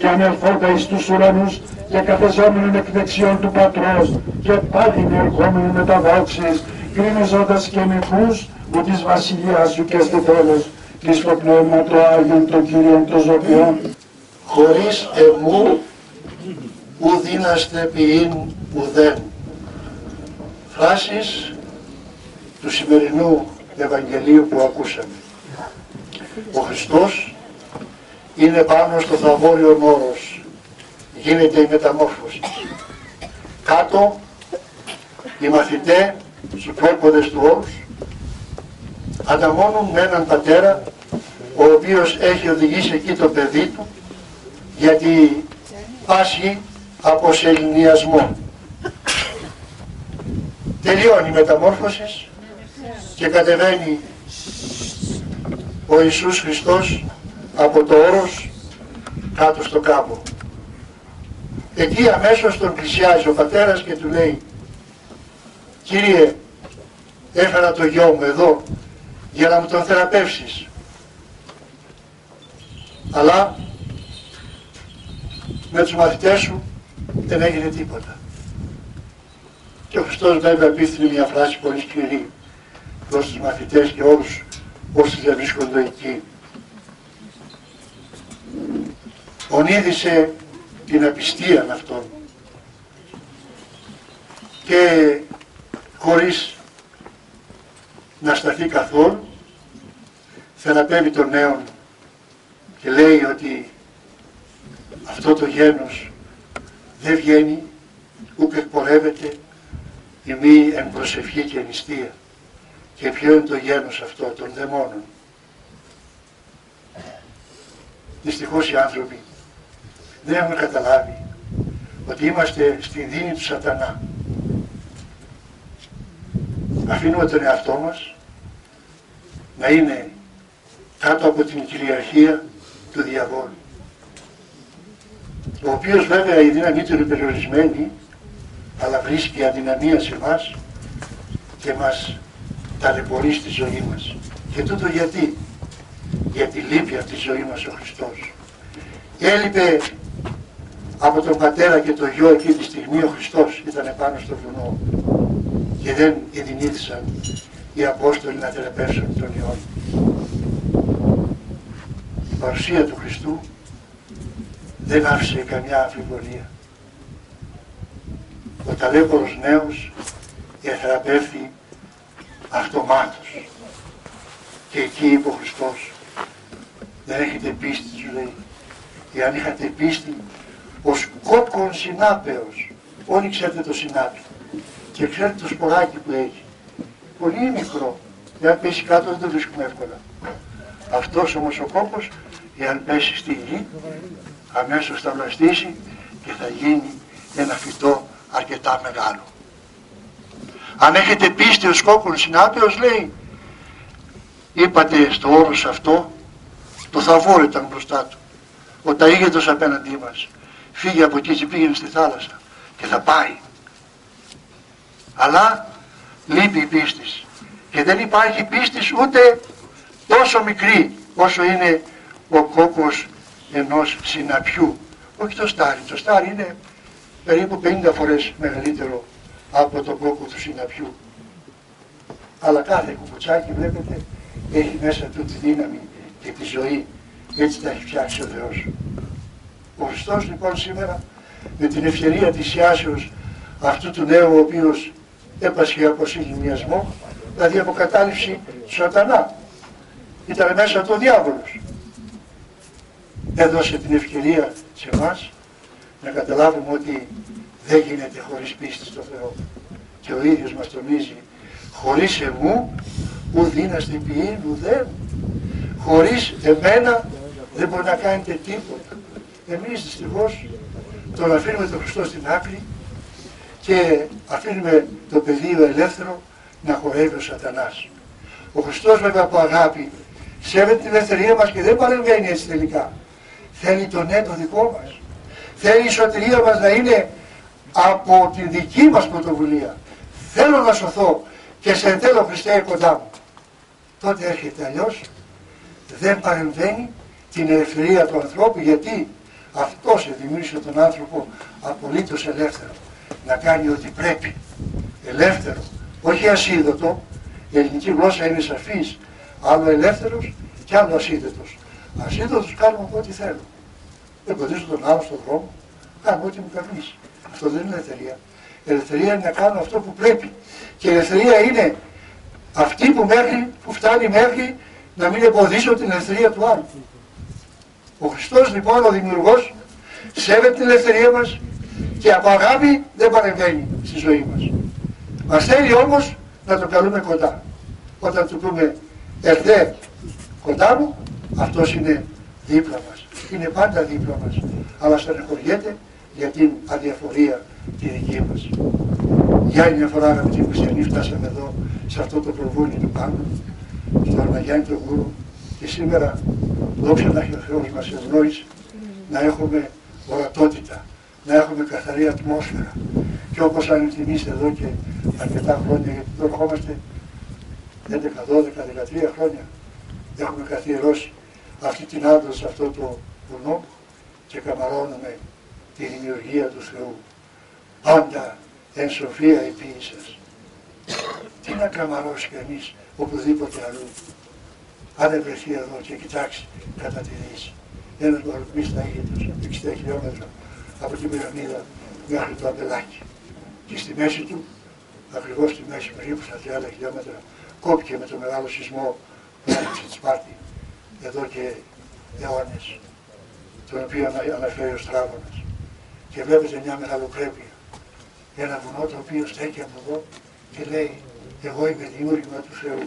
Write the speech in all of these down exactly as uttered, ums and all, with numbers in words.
και ανελθόντα εις τους ουρανούς και καθεζόμενον εκ δεξιών του Πατρός και πάλι ερχόμενον με τα δόξης, κρίνεζοντας και νεκρούς που της βασιλείας σου και στο τέλος, και στο πνεύμα το Άγιον το Κύριον των Ζωπιών. Χωρίς εμού ου δύναστε ποιήν ουδέν. Φράσεις του σημερινού Ευαγγελίου που ακούσαμε. Ο Χριστός είναι πάνω στο Θαβόριον όρος. Γίνεται η μεταμόρφωση. Κάτω οι μαθητές στους πρόποδες του όρους ανταμώνουν με έναν πατέρα ο οποίος έχει οδηγήσει εκεί το παιδί του, γιατί πάσχει από σεληνιασμό. Τελειώνει η μεταμόρφωση και κατεβαίνει ο Ιησούς Χριστός από το όρος κάτω στο κάμπο. Εκεί αμέσως τον πλησιάζει ο πατέρας και του λέει: «Κύριε, έφερα το γιο μου εδώ για να μου τον θεραπεύσεις». Αλλά με τους μαθητές σου δεν έγινε τίποτα. Και ο Χριστός βέβαια πείθει μια φράση πολύ σκληρή προς τους μαθητές και όλους όσοι δεν βρίσκονται εκεί. Ονείδησε την απιστία αυτών και χωρίς να σταθεί καθόλου θεραπεύει τον νέον και λέει ότι αυτό το γένος δεν βγαίνει ούτε εκπορεύεται η μη εν προσευχή και νηστεία. Και ποιο είναι το γένος αυτό των δαιμόνων? Δυστυχώς οι άνθρωποι δεν έχουν καταλάβει ότι είμαστε στην δίνη του σατανά. Αφήνουμε τον εαυτό μας να είναι κάτω από την κυριαρχία του διαβόλου, ο οποίος βέβαια η δύναμή του είναι περιορισμένη, αλλά βρίσκει αδυναμία σε εμάς και μας ταλαιπωρεί στη ζωή μας. Και τούτο γιατί? Γιατί λείπει από τη ζωή μας ο Χριστός. Έλειπε από τον πατέρα και το γιο εκείνη τη στιγμή ο Χριστός, ήταν πάνω στο βουνό και δεν ειδηνήθησαν οι Απόστολοι να θεραπεύσουν τον Υιόν. Η παρουσία του Χριστού δεν άφησε καμιά αμφιβολία. Ο ταλέπορος νέος εθεραπεύθη αυτομάτως. Και εκεί είπε ο Χριστός: δεν έχετε πίστη, του λέει. Εάν είχατε πίστη, ως κόκκον συνάπεως. Όλοι ξέρετε το συνάπι και ξέρετε το σποράκι που έχει. Πολύ μικρό. Εάν πέσει κάτω δεν το βρίσκουμε εύκολα. Αυτός όμως ο κόκκος, εάν πέσει στη γη, αμέσως θα βλαστήσει και θα γίνει ένα φυτό αρκετά μεγάλο. Αν έχετε πίστη ως κόκκον συνάπεως, λέει, είπατε στο όρος αυτό, το Θαβόρ ήταν μπροστά του, ο Ταΐγετος απέναντί μας, φύγε από εκεί και πήγαινε στη θάλασσα και θα πάει. Αλλά λείπει η πίστης και δεν υπάρχει πίστης ούτε τόσο μικρή όσο είναι ο κόκκος ενός συναπιού. Όχι το στάρι, το στάρι είναι περίπου πενήντα φορές μεγαλύτερο από τον κόκκο του συναπιού. Αλλά κάθε κουκουτσάκι, βλέπετε, έχει μέσα του τη δύναμη και τη ζωή. Έτσι τα έχει φτιάξει ο Θεός. Ο Χριστός λοιπόν σήμερα, με την ευκαιρία της ιάσεως αυτού του νέου, ο οποίος έπασχε από συγγυμιασμό, δηλαδή από κατάληψη του σατανά, ήταν μέσα του ο διάβολος, έδωσε την ευκαιρία σε εμάς να καταλάβουμε ότι δεν γίνεται χωρίς πίστη στο Θεό. Και ο ίδιος μας τονίζει: χωρίς εμού ου δύναστε ποιήν ουδέν. Χωρίς εμένα δεν μπορεί να κάνετε τίποτα. Εμείς δυστυχώς τον αφήνουμε τον Χριστό στην άκρη και αφήνουμε το πεδίο ελεύθερο να χορεύει ο σατανάς. Ο Χριστός βέβαια από αγάπη σέβεται την ελευθερία μας και δεν παρεμβαίνει έτσι τελικά. Θέλει το ναι το δικό μας. Θέλει η σωτηρία μας να είναι από την δική μας πρωτοβουλία. Θέλω να σωθώ και σε θέλω, Χριστέ, κοντά μου. Τότε έρχεται, αλλιώς δεν παρεμβαίνει την ελευθερία του ανθρώπου. Γιατί? Αυτός δημιούργησε τον άνθρωπο απολύτως ελεύθερο. Να κάνει ό,τι πρέπει. Ελεύθερο. Όχι ασίδωτο. Η ελληνική γλώσσα είναι σαφής. Άλλο ελεύθερος και άλλο ασίδωτος. Ασίδωτος κάνουμε ό,τι θέλω. Δεν κοντίζω τον άλλο στον δρόμο. Κάνω ό,τι μου καλείς. Αυτό δεν είναι ελευθερία. Η ελευθερία είναι να κάνω αυτό που πρέπει. Και η ελευθερία είναι αυτή που, μέχρι, που φτάνει μέχρι να μην εμποδίσω την ελευθερία του άλλου. Ο Χριστός λοιπόν, ο Δημιουργός, σέβεται την ελευθερία μας και από αγάπη δεν παρεμβαίνει στη ζωή μας. Μας θέλει όμως να το καλούμε κοντά. Όταν του πούμε ερθέ κοντά μου, αυτός είναι δίπλα μας. Είναι πάντα δίπλα μας. Αλλά στεναχωριέται για την αδιαφορία τη δική μας. Για άλλη μια φορά, αγαπητοί χριστιανοί, φτάσαμε εδώ σε αυτό το προβούλιο του Πάνου, στο Αρμαγιάννη του Γούρου, και σήμερα, δόξα να έχει ο Θεός μας ευνόησε, να έχουμε ορατότητα, να έχουμε καθαρή ατμόσφαιρα. Και όπως αν θυμίστε εδώ και αρκετά χρόνια, γιατί τώρα ερχόμαστε έντεκα, δώδεκα, δεκατρία χρόνια, έχουμε καθιερώσει αυτή την άντρα σε αυτό το βουνό και καμαρώνουμε τη δημιουργία του Θεού. Πάντα εν σοφία επίησας. Τι να καμαρώσει κανείς οπουδήποτε αλλού, αν δεν βρεθεί εδώ και κοιτάξει κατά τη δύση. Ένας μαροκμής θα είχε εξήντα χιλιόμετρα από την πυραμίδα μέχρι το αμπελάκι. Και στη μέση του, ακριβώς στη μέση περίπου στα τριάντα χιλιόμετρα, κόπηκε με το μεγάλο σεισμό που άνοιξε τη Σπάρτη εδώ και αιώνες, τον οποίο αναφέρει ο Στράβωνας. Και βλέπετε μια μεγαλοπρέπεια. Ένα βουνό το οποίο στέκει από εδώ και λέει εγώ είμαι δημιούργημα του Θεού.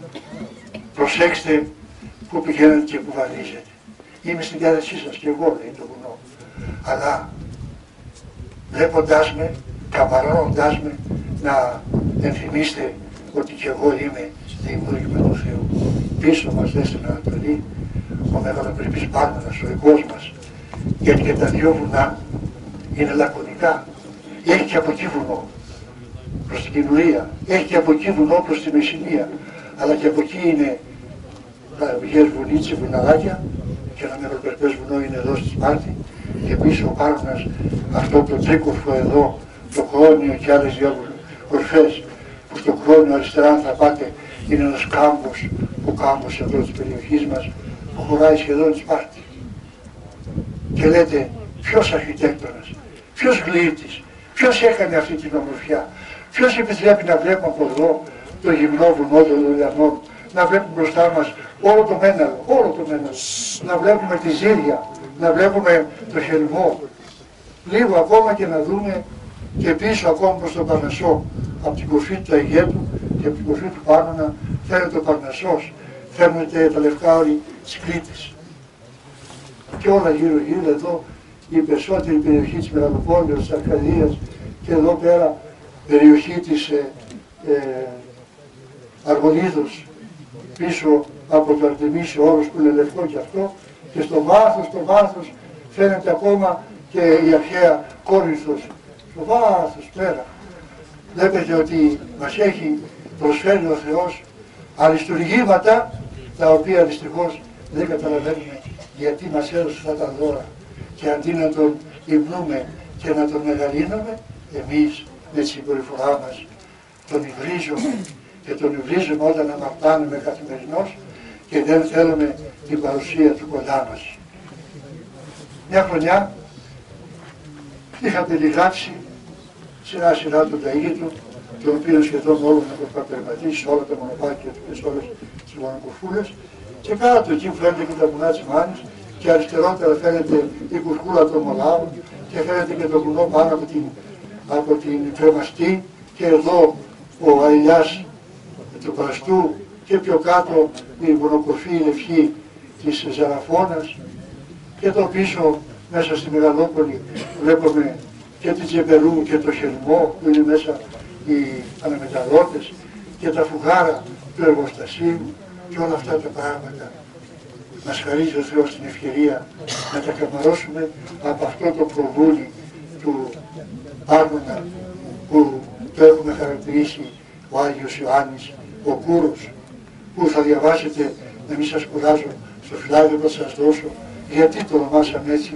Προσέξτε που πηγαίνετε και που βαδίζετε. Είμαι στην διάθεσή σας και εγώ, λέει το βουνό. Αλλά βλέποντάς με, καμαρώνοντάς με, να ενθυμίστε ότι και εγώ είμαι δημιούργημα του Θεού. Πίσω μας δε στην Ανατολή, ο μεγαλοπρεπής Πάρμενας, ο εγγός μας, γιατί και τα δυο βουνά είναι λακωνικά. Έχει και από εκεί βουνό προς την Κινουρία, έχει και από εκεί βουνό προς τη Μεσσηνία, αλλά και από εκεί είναι βγες βουνίτσες, βουναράκια, και ένα μεγαλοπρεπές βουνό είναι εδώ στη Σπάρτη, και πίσω ο Πάρμενας, αυτό το τρίκορφο εδώ, το Κρόνιο και άλλες δύο κορφές, που στο Κρόνιο αριστερά αν θα πάτε είναι ένας κάμπος, ο κάμπος εδώ της περιοχής μας, που χωράει σχεδόν τη Σπάρτη. Και λέτε, ποιος αρχιτέκτονας, ποιος γλύτης, ποιος έκανε αυτή την ομορφιά, ποιος επιτρέπει να βλέπουμε από εδώ το γυμνό βουνό των Λουλιανών, να βλέπουμε μπροστά μας όλο το Μέναλο, όλο το Μέναλο, να βλέπουμε τη Ζήρια, να βλέπουμε το Χελμό, λίγο ακόμα και να δούμε και πίσω ακόμα προς τον Παρνασσό, από την κορφή του Αιγέτου και από την κορφή του Πάρνονα φαίνεται ο Παρνασσός, φαίνεται τα λευκά όρη της Κρήτης. Και όλα γύρω γύρω εδώ, η περισσότερη περιοχή της Μεγαλοπόλεως, της Αρκαδίας, και εδώ πέρα περιοχή της ε, ε, Αργολίδος, πίσω από το Αρτεμίσιο όρος που είναι λευκό και αυτό, και στο βάθος, στο βάθος φαίνεται ακόμα και η αρχαία Κόρινθος, στο βάθος πέρα. Βλέπετε ότι μας έχει προσφέρει ο Θεός αριστουργήματα, τα οποία δυστυχώς δεν καταλαβαίνουμε γιατί μας έδωσε αυτά τα δώρα, και αντί να τον υμνούμε και να τον μεγαλύνουμε, εμείς με τη συμπεριφορά μας τον υβρίζουμε, και τον υβρίζουμε όταν αμαρτάνουμε καθημερινώς και δεν θέλουμε την παρουσία του κοντά μας. Μια χρονιά είχα περιγράψει σειρά σειρά τον Ταΐγητο, το οποίο σχεδόν όλο να το περπατήσει σε όλα τα μονοπάτια του και σε όλες τις μονοκοφούλες, και κάτω εκεί φαίνεται και τα βουνά της Μάνης, και αριστερότερα φαίνεται η κουρκούλα των Μολάβων, και φαίνεται και το βουνό πάνω από την, από την Κρεμαστή, και εδώ ο αηλιάς του Πραστού, και πιο κάτω η μονοκορφή η λευκή της Ζαραφώνας, και εδώ πίσω μέσα στη Μεγαλόπολη βλέπουμε και την Τζεμπερού και το Χελμό που είναι μέσα οι αναμεταδότες, και τα φουγάρα του εργοστασίου, και όλα αυτά τα πράγματα. Μας χαρίζει ο Θεός την ευκαιρία να τα καμαρώσουμε από αυτό το προβούλι του Πάρνονα που το έχουμε χαρακτηρίσει ο Άγιος Ιωάννης, ο Κούρος, που θα διαβάσετε, να μην σας κουράζω, στο φυλάδιο που θα σας δώσω, γιατί το ονομάσαμε έτσι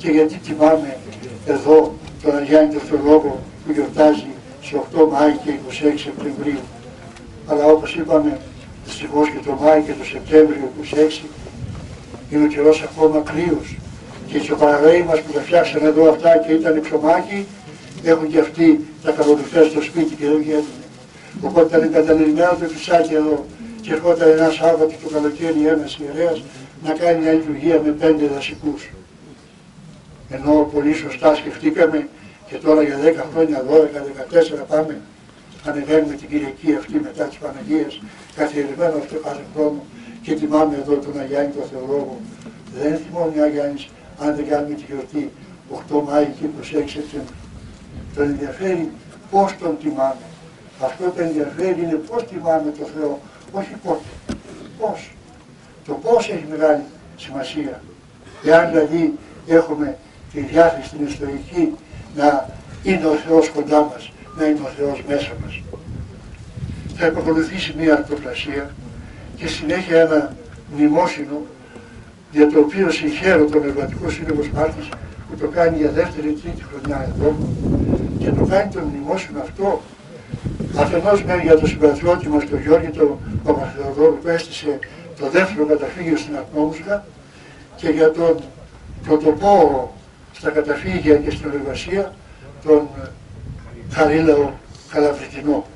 και γιατί τιμάμε εδώ τον Αγιάννη τον Θεολόγο που γιορτάζει στις οκτώ Μάη και είκοσι έξι Σεπτεμβρίου. Αλλά όπως είπαμε, δυστυχώς και το Μάη και το Σεπτέμβριο είκοσι έξι είναι ο καιρός ακόμα κρύος. Και οι τσοπαραγαίοι μας που τα φτιάξαν εδώ αυτά και ήταν ψωμάκι, έχουν και αυτοί τα καλοριφές στο σπίτι και δεν βγαίνουν. Οπότε ήταν εγκαταλελειμμένο το φυσάκι εδώ και ερχόταν ένα Σάββατο το καλοκαίρι ένας ιερέας να κάνει μια λειτουργία με πέντε δασικούς. Ενώ πολύ σωστά σκεφτήκαμε και τώρα για δέκα χρόνια, δώδεκα, δεκατέσσερα πάμε, ανεβαίνουμε την Κυριακή αυτή μετά της Παναγίας, καθιερωμένο αυτό κάθε χρόνο και τιμάμε εδώ τον Αγιάννη τον Θεολόγο. Δεν θυμώνει ο Αγιάννης αν δεν κάνουμε τη γιορτή οκτώ Μάη και είκοσι έξι Σεπτεμβρίου. Τον ενδιαφέρει πώς τον τιμάμε. Αυτό που ενδιαφέρει είναι πώς τιμάμε τον Θεό, όχι πότε. Πώς. Το πώς έχει μεγάλη σημασία. Εάν δηλαδή έχουμε τη διάθεση στην ιστορική να είναι ο Θεός κοντά μας, να είναι ο Θεός μέσα μας. Θα επακολουθήσει μία αρτοπλασία και συνέχεια ένα μνημόσυνο για το οποίο συγχαίρω τον Εργατικό Σύλλογο Σπάρτης που το κάνει για δεύτερη τρίτη χρονιά εδώ και το κάνει το μνημόσυνο αυτό αφενός με για τον συμπατριώτη μας τον Γιώργη τον Παπαθεοδόρου που έστησε το δεύτερο καταφύγιο στην Ατμόμουσγα και για τον πρωτοπόρο στα καταφύγια και στην εργασία τον Χαρίλαο Καλαβριτινό.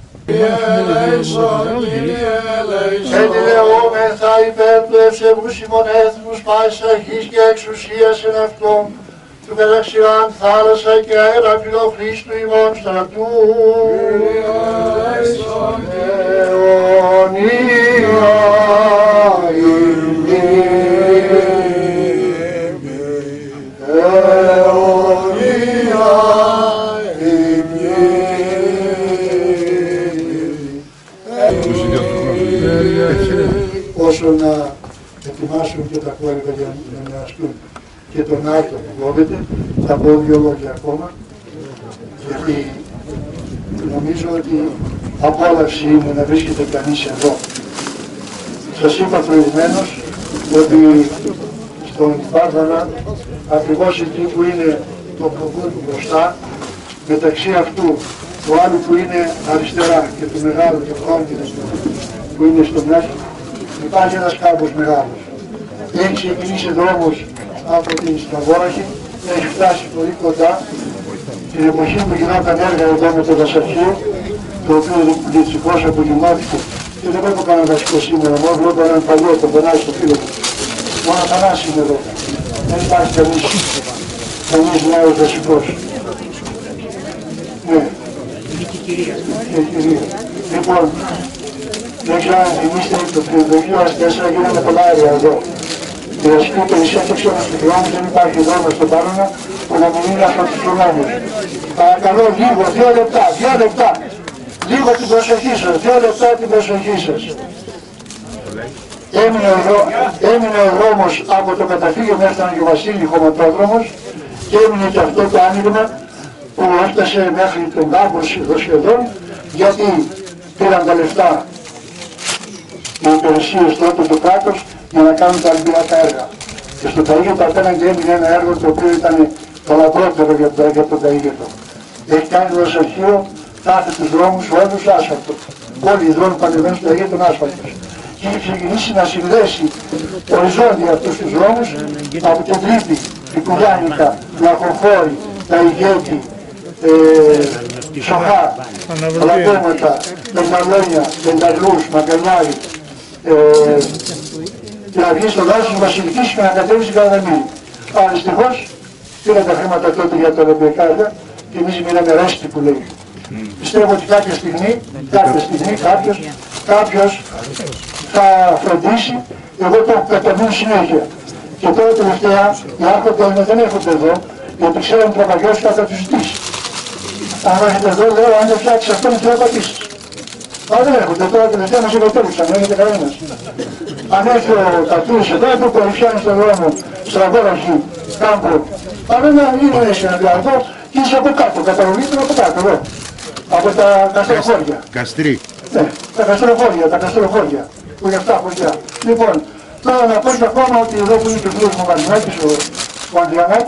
Εντηλεόμεθα υπέρ του ευσεβούς ημών έθνους πάσης αρχής και εξουσίας εν αυτόν του μεταξιάν θάλασσα και αέρα φιλοχρήστου ημών στρατού αιωνία όσο να ετοιμάσουν και τα κόρυβα για να μοιραστούν και τον Άρτο που κόβεται, θα πω δύο λόγια ακόμα, γιατί νομίζω ότι απόλαυση είναι να βρίσκεται κανείς εδώ. Σας είπα προηγουμένως ότι στον Βάρβαρα, ακριβώς εκεί που είναι το προβούδι μπροστά, μεταξύ αυτού του άλλου που είναι αριστερά και του μεγάλου του κόντινου που είναι στο μέσο, υπάρχει ένας κάμπος μεγάλος. Έχει ξεκινήσει δρόμος από την Στραβόραχη, έχει φτάσει πολύ κοντά. Την εποχή που γινόταν έργα εδώ με το δασαρχείο, το οποίο δυστυχώς απογυμνώθηκε και δεν βλέπω κανένα δασικό σήμερα, μόνο βλέπω έναν παλιό, τον περνάει στο φίλο μου. Μόνο Θανάση είναι εδώ. Δεν υπάρχει κανείς, κανείς νέος δασικός. Ναι. Και κυρία. Λοιπόν, δεν ξέρω αν θυμίστε, το δύο χιλιάδες τέσσερα γίνανε πολλά έργα εδώ. Η δασική υπηρεσία έφτιαξε όμως τους δρόμους, δεν υπάρχει δρόμος στο Πάρονα που να μην είναι από τους δρόμους. Παρακαλώ λίγο, δύο λεπτά, δύο λεπτά. Λίγο την προσοχή σας, δύο λεπτά την προσοχή σας. Έμεινε ο, δρό, έμεινε ο δρόμος από το καταφύγιο μέχρι τον Αγιο Βασίλη χωματόδρομος και έμεινε και αυτό το άνοιγμα που έφτασε μέχρι τον κάμπο εδώ σχεδόν, γιατί πήραν τα λεφτά οι υπηρεσίες τότε του κράτους για να κάνουν τα αλμπυρά έργα. Και στο Ταΐγετο απέναντι έμεινε ένα έργο το οποίο ήταν το λαμπρότερο για το, για το Ταΐγετο. Έχει κάνει το δασαρχείο κάθε τους δρόμους όλους άσφαλτο. Όλοι οι δρόμοι που ανεβαίνουν στο Ταΐγετο είναι άσφαλτος. Και έχει ξεκινήσει να συνδέσει οριζόντια αυτούς τους δρόμους από την Τρίπη, την Κουλιάνικα, την Αχοχώρη, τα Ηγέτη, ε, Σοχά, Λατέματα, Πενταλόνια, Πενταλούς, Μακανιάρη, ε, και να βγει στο δάσος της Βασιλικής και να κατέβει στην Καραδαμήλη. Αλλά δυστυχώς πήραν τα χρήματα τότε για τα Ολυμπιακά έργα και εμείς μείναμε ρέστη που λέει. Mm. Πιστεύω ότι κάποια στιγμή, κάποια στιγμή κάποιος, κάποιος θα φροντίσει, εγώ το καταβούν συνέχεια. Και τώρα τελευταία οι άρχοντες δεν έρχονται εδώ, γιατί ξέρουν τραπαγιώς και θα τους ζητήσει. Αν έρχεται εδώ, λέω, αν δεν φτιάξεις αυτό, μην θέλω να πατήσεις. Αλλά δεν έρχονται τώρα τελευταία μας εγκατέλειψαν, δεν έρχεται κανένας. Αν έρθει ο Κατούρης εδώ, που κορυφιάνει στον δρόμο, Στραβόραχη, Κάμπο, αλλά να είναι συναντιάρτο και είσαι από κάτω, καταλογίζουν από κάτω, εδώ. Από τα καστροχώρια. Καστρί. Ναι, τα καστροχώρια, τα καστροχώρια, που είναι αυτά χωριά. Λοιπόν, τώρα να πω και ακόμα ότι εδώ που είναι και ο φίλος μου ο Βαρινάκης, ο, ο Ανδριανάκης,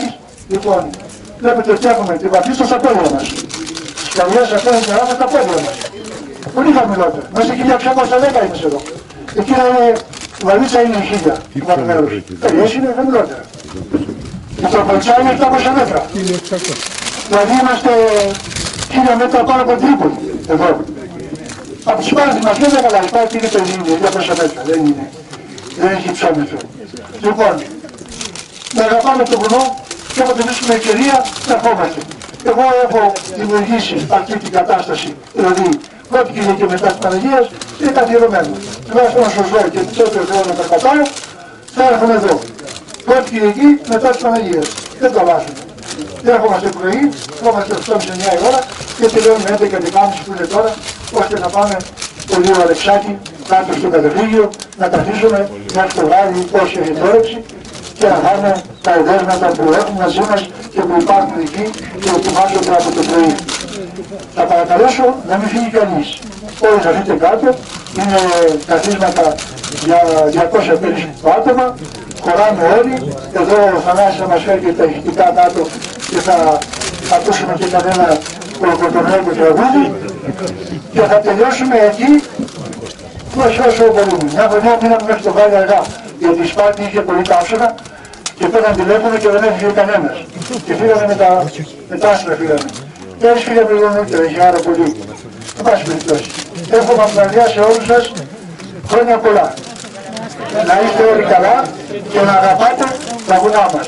Λοιπόν, βλέπετε ότι έχουμε την βαθύστο στα πόδια μας. Τις καρδιές αυτές τις τεράστιες στα πόδια μας. Πολύ χαμηλότερα. Μέσα στη χίλια εξακόσια δέκα είμαστε εδώ. Εκεί είναι, η βαλίτσα είναι χίλια βαθμέρους. Περιές είναι χαμηλότερα. Η Τροπολτσά είναι επτακόσια μέτρα. Δηλαδή είμαστε χίλια μέτρα πάνω από Τρίπολη. Εδώ. Από τις πάρες μας δεν είναι καλά. Υπάρχει είναι παιδί, είναι διακόσια μέτρα. Δεν είναι. Δεν έχει υψόμετρο. Λοιπόν, να αγαπάμε τον βουνό και όποτε βρίσκουμε ευκαιρία να ερχόμαστε. Εγώ έχω δημιουργήσει αυτή την κατάσταση, δηλαδή πρώτη Κυριακή μετά της Παναγίας είναι καθιερωμένο. Τουλάχιστον να σας δω και τότε θέλω να περπατάω, θα έρχομαι εδώ. Πρώτη Κυριακή μετά της Παναγίας. Δεν το βάζουμε. Δεν ερχόμαστε πρωί, ερχόμαστε οκτώ με εννιά η ώρα και τελειώνουμε έντεκα και δεκάμιση που είναι τώρα, ώστε να πάμε το λίγο Αλεξάκη, κάτω στο καταφύγιο, να καθίσουμε μέχρι το βράδυ όσοι έχει όρεξη και να φάμε τα εδέσματα που έχουμε μαζί μας και που υπάρχουν εκεί και ετοιμάζονται από το πρωί. Θα παρακαλέσω να μην φύγει κανείς. Όλοι θα αφείτε κάτω, είναι καθίσματα για διακόσια περίπου άτομα, χωράμε όλοι. Εδώ ο Θανάσης θα μας φέρει και τα ηχητικά κάτω και θα ακούσουμε και κανένα κολοκοτρονέικο τραγούδι και θα τελειώσουμε εκεί όσο όσο μπορούμε. Μια χρονιά μείναμε μέχρι το Γάλλιο αργά, γιατί η Σπάρτη είχε πολύ καύσωνα και πέραν τηλέφωνο και δεν έφυγε κανένας. Και φύγαμε με τα, με τα άστρα φύγαμε. Πέρυσι φύγαμε λίγο νωρίτερα, είχε άρα πολύ. Εν πάση περιπτώσει. Εύχομαι από την καρδιά σε όλους σας χρόνια πολλά. Να είστε όλοι καλά και να αγαπάτε τα βουνά μας.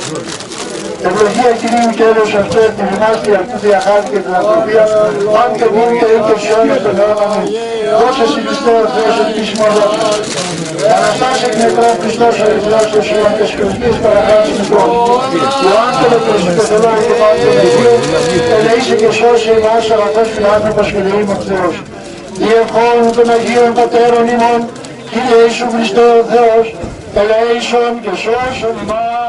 Ευλογία Κυρίου και έλεος αυτό, τη δημάστια αυτού διαχάρη και την ανθρωπία, αν και μείνει και είτε σιώνει στον αιώνα μου, δώσε συ Χριστέ ο Θεός επίσημο δόξα. Αναστάσε εκ νεκρών Χριστός ο Ιησούς των Σιών και σκοτεινής παρακάτω μικρών. Ο άνθρωπο και σου πεθελάει και πάλι τον Αγίου, ελεήσε και σώσε εμάς αγαθός φιλάνθρωπος και δεήμων Θεός. Διευχών των Αγίων Πατέρων ημών, Κύριε Ιησού Χριστέ ο Θεός, ελεήσον και σώσον ημάς.